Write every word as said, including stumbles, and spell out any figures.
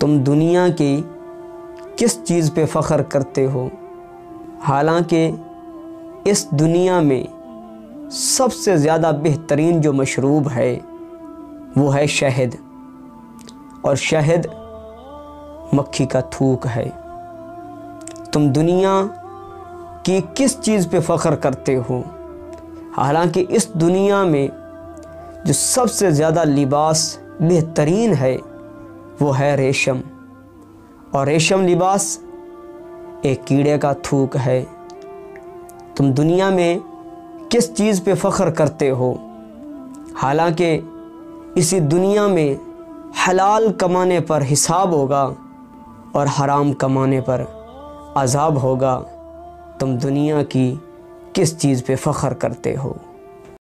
तुम दुनिया की किस चीज़ पे फ़ख्र करते हो, हालांकि इस दुनिया में सबसे ज़्यादा बेहतरीन जो मशरूब है वो है शहद, और शहद मक्खी का थूक है। तुम दुनिया की किस चीज़ पे फ़ख्र करते हो, हालांकि इस दुनिया में जो सबसे ज़्यादा लिबास बेहतरीन है वो है रेशम, और रेशम लिबास एक कीड़े का थूक है। तुम दुनिया में किस चीज़ पे फ़ख्र करते हो, हालांकि इसी दुनिया में हलाल कमाने पर हिसाब होगा और हराम कमाने पर अज़ाब होगा। तुम दुनिया की किस चीज़ पे फ़ख्र करते हो।